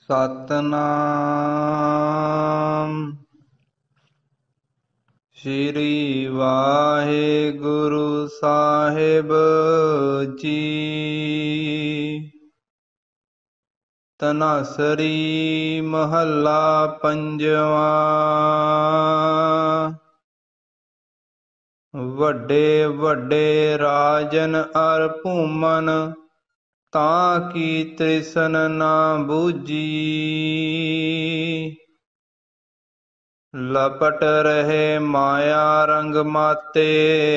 ਸਤਨਾਮ ਸ੍ਰੀ ਵਾਹਿਗੁਰੂ ਸਾਹਿਬ ਜੀ। ਧਨਾਸਰੀ ਮਹੱਲਾ ਪੰਜਵਾਂ। ਵੱਡੇ ਵੱਡੇ ਰਾਜਨ ਅਰ ਭੂਮਨ, ਤਾਂ ਕੀ ਤ੍ਰਿਸਨ ਨਾ ਬੂਝੀ। ਲਪਟ ਰਹੇ ਮਾਇਆ ਰੰਗ ਮਾਤੇ,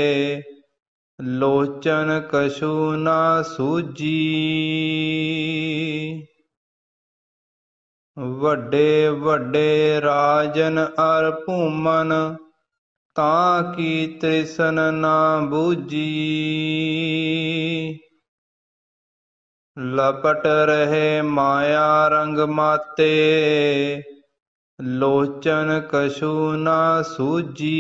ਲੋਚਨ ਕਛੂ ਨਾ ਸੂਝੀ। ਵੱਡੇ ਵੱਡੇ ਰਾਜਨ ਅਰ ਭੂਮਨ, ਤਾਂ ਕੀ ਤ੍ਰਿਸਨ ਨਾ ਬੂਝੀ। ਲਪਟ ਰਹੇ ਮਾਇਆ ਰੰਗ ਮਾਤੇ, ਲੋਚਨ ਕਛੂ ਨਾ ਸੂਝੀ।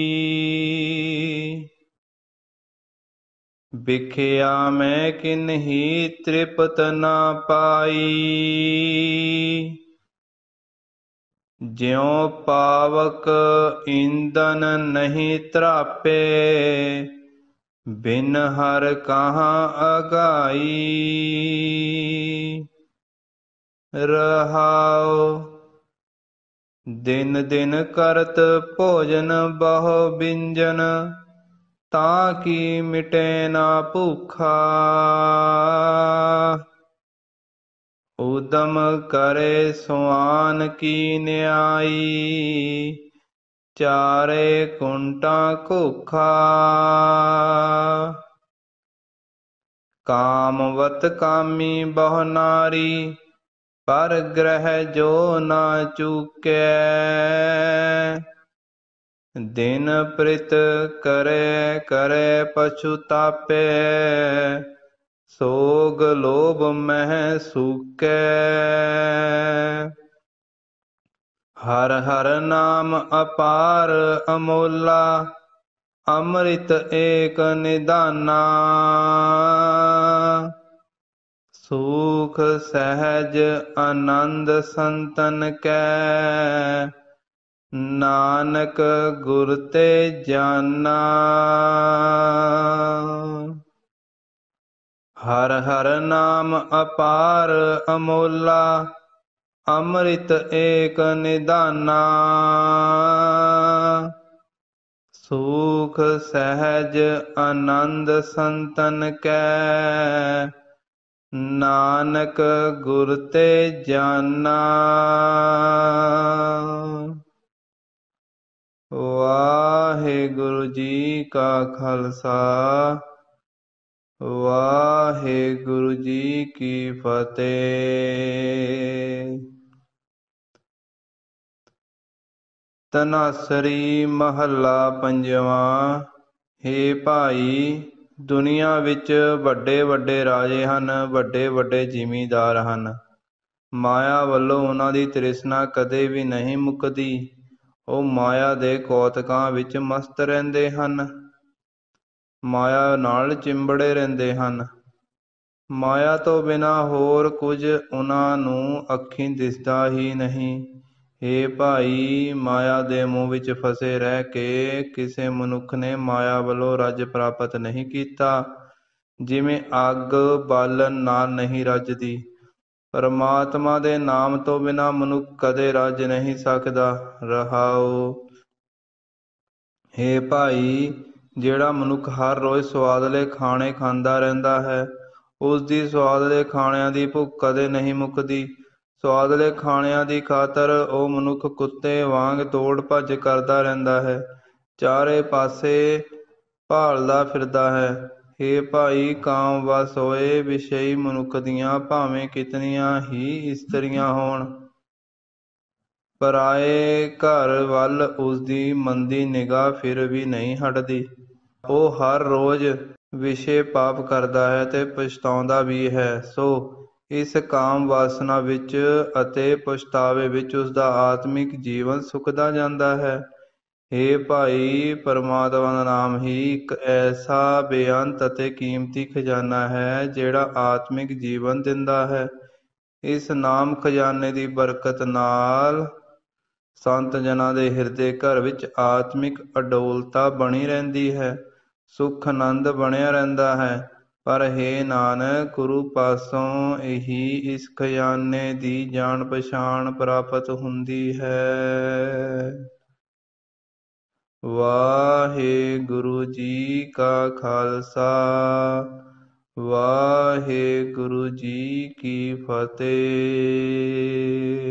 ਬਿਖਿਆ ਮੈਂ ਕਿਨਹੀ ਤ੍ਰਿਪਤ ਨਾ ਪਾਈ, ਜਿਉ ਪਾਵਕ ਈਂਧਨ ਨਹੀਂ ਤ੍ਰਾਪੇ। ਬਿਨ ਹਰਿ ਕਹਾਂ ਅਗਾਈ। ਰਹਾਉ ਦਿਨ ਦਿਨ ਕਰਤ ਭੋਜਨ ਬਹੁ ਬਿੰਜਨ, ਤਾਂ ਕੀ ਮਿਟੇ ਨਾ ਭੂਖਾ। ਉਦਮ ਕਰੇ ਸੁਆਨ ਕੀ ਨਿਆਈ, ਚਾਰੇ ਕੁੰਟਾਂ ਘੋਖਾ। ਕਾਮਵਤ ਕਾਮੀ ਬਹੁ ਨਾਰੀ, ਪਰ ਗ੍ਰਹਿ ਜੋ ਨਾ ਚੂਕੈ। ਦਿਨ ਪ੍ਰਿਤ ਕਰੇ ਕਰੇ ਪਛੁਤਾਪੈ, ਸੋਗ ਲੋਭ ਮਹਿ ਸੂਕੈ। ਹਰਿ ਹਰਿ ਨਾਮ ਅਪਾਰ ਅਮੋਲਾ, ਅੰਮ੍ਰਿਤ ਏਕ ਨਿਧਾਨਾ। ਸੂਖ ਸਹਿਜ ਆਨੰਦ ਸੰਤਨ ਕੈ, ਨਾਨਕ ਗੁਰ ਤੇ ਜਾਨਾ। ਹਰਿ ਹਰਿ ਨਾਮ ਅਪਾਰ ਅਮੋਲਾ, ਅੰਮ੍ਰਿਤ ਏਕ ਨਿਧਾਨਾ। ਸੂਖ ਸਹਿਜ ਆਨੰਦ ਸੰਤਨ ਕੈ, ਨਾਨਕ ਗੁਰ ਤੇ ਜਾਨਾ। ਵਾਹਿਗੁਰੂ ਜੀ ਕਾ ਖਾਲਸਾ, ਵਾਹਿਗੁਰੂ ਜੀ ਕੀ ਫਤਿਹ। ਧਨਾਸਰੀ ਮਹੱਲਾ ਪੰਜਵਾਂ। ਹੇ ਭਾਈ, ਦੁਨੀਆ ਵਿੱਚ ਵੱਡੇ ਵੱਡੇ ਰਾਜੇ ਹਨ, ਵੱਡੇ ਵੱਡੇ ਜ਼ਿਮੀਂਦਾਰ ਹਨ। ਮਾਇਆ ਵੱਲੋਂ ਉਹਨਾਂ ਦੀ ਤ੍ਰਿਸ਼ਨਾ ਕਦੇ ਵੀ ਨਹੀਂ ਮੁੱਕਦੀ। ਉਹ ਮਾਇਆ ਦੇ ਕੌਤਕਾਂ ਵਿੱਚ ਮਸਤ ਰਹਿੰਦੇ ਹਨ, ਮਾਇਆ ਨਾਲ ਚਿੰਬੜੇ ਰਹਿੰਦੇ ਹਨ। ਮਾਇਆ ਤੋਂ ਬਿਨਾਂ ਹੋਰ ਕੁਝ ਉਹਨਾਂ ਨੂੰ ਅੱਖੀਂ ਦਿਸਦਾ ਹੀ ਨਹੀਂ। ਹੇ ਭਾਈ, ਮਾਇਆ ਦੇ ਮੋਹ ਵਿੱਚ ਫਸੇ ਰਹਿ ਕੇ ਕਿਸੇ ਮਨੁੱਖ ਨੇ ਮਾਇਆ ਵੱਲੋਂ ਰੱਜ ਪ੍ਰਾਪਤ ਨਹੀਂ ਕੀਤਾ। ਜਿਵੇਂ ਅੱਗ ਬਾਲਣ ਨਾਲ ਨਹੀਂ ਰੱਜਦੀ, ਪਰਮਾਤਮਾ ਦੇ ਨਾਮ ਤੋਂ ਬਿਨਾਂ ਮਨੁੱਖ ਕਦੇ ਰੱਜ ਨਹੀਂ ਸਕਦਾ। ਰਹਾਉ। ਹੇ ਭਾਈ, ਜਿਹੜਾ ਮਨੁੱਖ ਹਰ ਰੋਜ਼ ਸੁਆਦਲੇ ਖਾਣੇ ਖਾਂਦਾ ਰਹਿੰਦਾ ਹੈ, ਉਸ ਦੀ ਸੁਆਦਲੇ ਖਾਣਿਆਂ ਦੀ ਭੁੱਖ ਕਦੇ ਨਹੀਂ ਮੁੱਕਦੀ। ਸੁਆਦਲੇ ਖਾਣਿਆਂ ਦੀ ਖਾਤਰ ਉਹ ਮਨੁੱਖ ਕੁੱਤੇ ਵਾਂਗ ਦੌੜ ਭੱਜ ਕਰਦਾ ਰਹਿੰਦਾ ਹੈ, ਚਾਰੇ ਪਾਸੇ ਭਾਲਦਾ ਫਿਰਦਾ ਹੈ। ਹੇ ਭਾਈ, ਕਾਮ ਵਸ ਹੋਏ ਵਿਸ਼ਈ ਮਨੁੱਖ ਦੀਆਂ ਭਾਵੇਂ ਕਿਤਨੀਆਂ ਹੀ ਇਸਤਰੀਆਂ ਹੋਣ, ਪਰਾਏ ਘਰ ਵੱਲ ਉਸਦੀ ਮੰਦੀ ਨਿਗਾਹ ਫਿਰ ਵੀ ਨਹੀਂ ਹਟਦੀ। ਉਹ ਹਰ ਰੋਜ਼ ਵਿਸ਼ੇ ਪਾਪ ਕਰਦਾ ਹੈ ਤੇ ਪਛਤਾਉਂਦਾ ਵੀ ਹੈ। ਸੋ ਇਸ ਕਾਮ ਵਾਸਨਾ ਵਿੱਚ ਅਤੇ ਪਛਤਾਵੇ ਵਿੱਚ ਉਸਦਾ ਆਤਮਿਕ ਜੀਵਨ ਸੁੱਕਦਾ ਜਾਂਦਾ ਹੈ। ਹੇ ਭਾਈ, ਪਰਮਾਤਮਾ ਦਾ ਨਾਮ ਹੀ ਇੱਕ ਐਸਾ ਬੇਅੰਤ ਅਤੇ ਕੀਮਤੀ ਖਜ਼ਾਨਾ ਹੈ, ਜਿਹੜਾ ਆਤਮਿਕ ਜੀਵਨ ਦਿੰਦਾ ਹੈ। ਇਸ ਨਾਮ ਖਜ਼ਾਨੇ ਦੀ ਬਰਕਤ ਨਾਲ ਸੰਤ ਜਨਾਂ ਦੇ ਹਿਰਦੇ ਘਰ ਵਿੱਚ ਆਤਮਿਕ ਅਡੋਲਤਾ ਬਣੀ ਰਹਿੰਦੀ ਹੈ, ਸੁੱਖ ਆਨੰਦ ਬਣਿਆ ਰਹਿੰਦਾ ਹੈ। ਪਰ ਹੇ ਨਾਨਕ, ਗੁਰੂ ਪਾਸੋਂ ਹੀ ਇਸ ਖਜ਼ਾਨੇ ਦੀ ਜਾਣ ਪਛਾਣ ਪ੍ਰਾਪਤ ਹੁੰਦੀ ਹੈ। ਵਾਹਿਗੁਰੂ ਜੀ ਕਾ ਖਾਲਸਾ, ਵਾਹਿਗੁਰੂ ਜੀ ਕੀ ਫਤਿਹ।